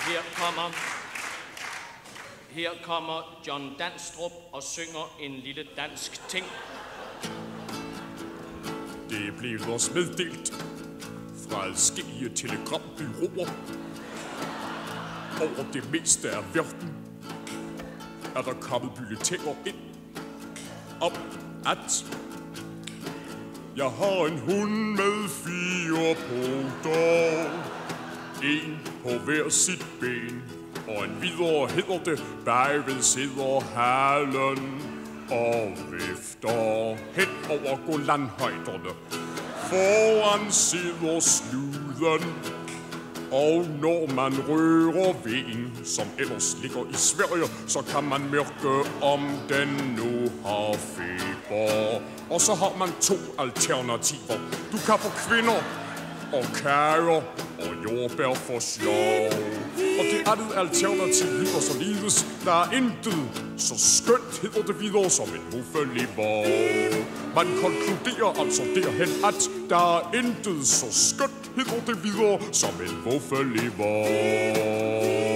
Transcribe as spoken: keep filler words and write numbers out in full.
Her kommer, her kommer John Danstrup og synger en lille dansk ting. Det blev os meddelt fra adskillige telegrambyråer over det meste af verden, er der kommet bulletiner ind om, at jeg har en hund med fire poter, en på hver sit ben, og en videre hedder det, bagved sidder halen og vifter hen over Golanhøjderne. Foran sidder snuden, og når man rører ved en, som ellers ligger i Sverige, så kan man mærke, om den nu har feber. Og så har man to alternativer. Du kan få kvinder og kager og jordbær for sjov. Og det andet alternativ lyder således: der er intet så skønt, hedder det videre, som en Vuffeli Vov. Man konkluderer altså derhen, at der er intet så skønt, hedder det videre, som en Vuffeli Vov.